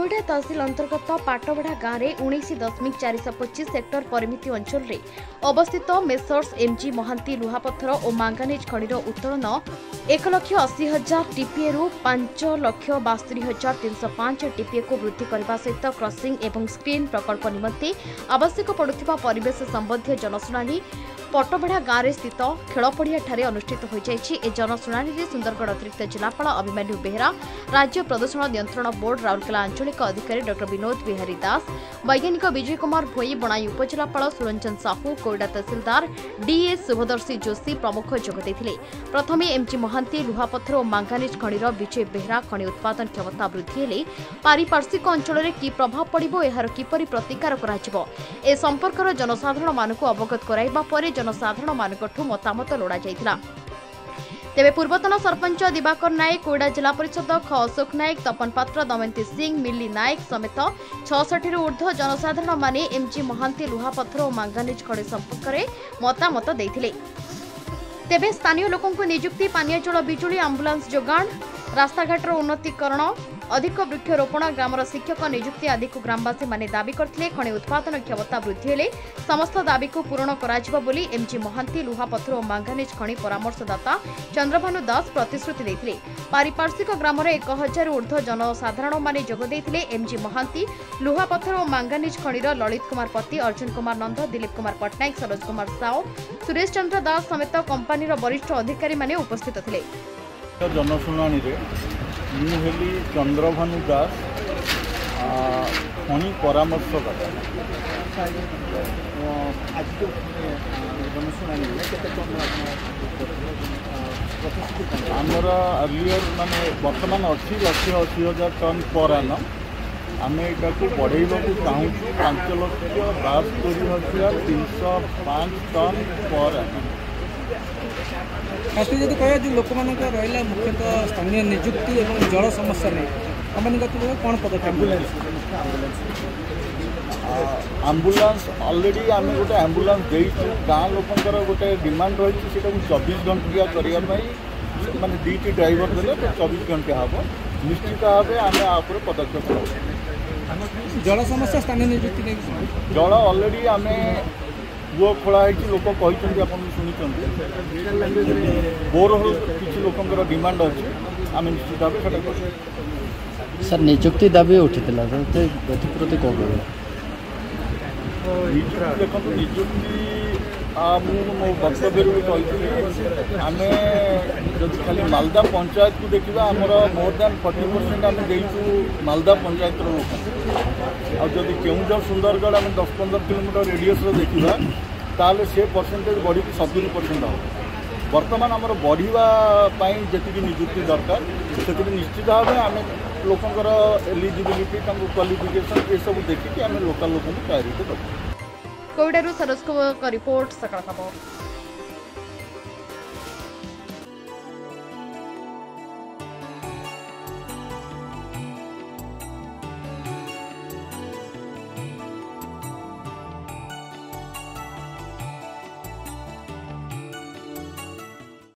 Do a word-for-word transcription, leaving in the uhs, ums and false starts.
कोईडा तहसिल अंतर्गत पाटबढ़ा गांव में उन्नीस दशमिक चार सौ पच्चीस हेक्टर परिमिति अंचल में अवस्थित मेसर्स एमजी महांती लुहापत्थर और मांगानीज खनिर उत्तोलन एक लक्ष अशी हजार टीपीए रु पांच लक्ष बास्तरी हजार तीन सौ पांच टीपीए को वृद्धि करने सहित क्रसिंग एवं स्क्रीन प्रकल्प निमंते आवश्यक पड़ुथिबा परिवेश संबंधी जनशुणाणी पटबढ़ा गांव में स्थित खेलपड़िया ठारे अनुष्ठित हो जाइछि। ए जनशुणाणी में सुंदरगढ़ अतिरिक्त जिलापाल अभिमन्यु बेहरा, राज्य प्रदूषण नियंत्रण बोर्ड राउरकेला आंचलिक अधिकारी डॉ विनोद बिहारी दास, वैज्ञानिक विजय कुमार भोई, बणाई उपजिलापाल सुरंजन साहू, कोईडा तहसीलदार डीएस शुभदर्शी जोशी प्रमुख जोगदे। प्रथमे एमजी महांती लुहापत्थर और मांगानीज खनिर विजय बेहरा खनि उत्पादन क्षमता वृद्धि हेले पारिपार्श्विक अंचल में कि प्रभाव पड़िबो, एहार किपरि प्रतिकार कराजिबो ए संपर्कर जनसाधारण मानकु अवगत कराइबा परे जनसाधारण मानकठु मतामत लोड़ा जाइतिला। तेबे पूर्वतन सरपंच दिवाकर नायक, कोईडा जिला परिषद ख अशोक नायक, तपन पात्र, दमयंती सिंह, मिली नायक समेत छठी रु ऊर्ध्व जनसाधारण माने एमजी महांती लुहापत्थर और मांगानीज खनि संपर्क में मतामत देथिले। तेबे स्थानीय लोकंकु नियुक्ति, पानीय जल, बिजुली, आंबुलांस जोगाण, रास्ताघाटर उन्नतीकरण, अधिक वृक्षरोपण, ग्रामर शिक्षक नियुक्ति आदि को ग्रामवासी माने दाबी करथिले। खनि उत्पादन क्षमता वृद्धि हेले समस्त दाबी को पूरण कराजिबो बोली एमजी महांती लुहापत्थर और मांगानीज खनि परामर्शदाता चंद्रभानु दास प्रतिश्रुति देथिले। पारिपार्श्विक ग्रामर एक हजार ऊर्ध्व जनसाधारण माने जोग देथिले। एमजी महांती लुहापत्थर और मांगानीज खनिर ललित कुमार पति, अर्जुन कुमार नंद, दिलीप कुमार पट्टनायक, सरोज कुमार साव, सुरेश चंद्र दास समेत कंपानीर वरिष्ठ अधिकारी माने उपस्थित थिले। जनशुणाणी मुझे चंद्रभानु दास खनि परामर्शदाता आमर अर्लियर माने वर्तमान अच्छी लक्ष अशी हजार टन पर आनम आम यहाँ को बढ़ेबा चाहूँ पांच लक्ष बास्तरी हजार तीन सौ पाँच टन पर आनम। खास जब कह जो लोक मान रहा मुख्यतः स्थानीय नियुक्ति और जल समस्या नहीं कंपनी कौन पदक्षेप आंबुलांस ऑलरेडी आम गोटे आंबुलांस देचु गाँ लोकर गोटे डिमांड रही है चौबीस घंटिया करने माने दीटी ड्राइवर देले तो चौबीस घंटे हम निश्चित भाव आम आप पदक्षेप कर। जल समस्या स्थानीय नियुक्ति जल ऑलरेडी आम वो खोला है लोक कहते आप शुणी बोरहोल किसी लोकर डिमांड अच्छे आम निश्चित भाव सर नियुक्ति दाबी उठी प्रति कौन कह देखो नियुक्ति मो वक्तव्य भी कही आम जब खाली मालदा पंचायत को देखा आमर मोर दैन फोर्टी परसेंट आम देचु मालदा पंचायत लोक आदि केउझर सुंदरगढ़ आम दस पंद्रह किलोमीटर रेडियस देखा ताले से परसेंटेज बढ़ी सतुरी परसेंट हम बर्तमान आमर बढ़ापी जी नियुक्ति दरकार से निश्चित भाव आम लोकर एलिजिबिलिटी क्वालिफिकेशन ये सब देखिए आम लोकल लोक प्रायोरिटी कर। कोईडारू सरोज को रिपोर्ट सकाळ खबर।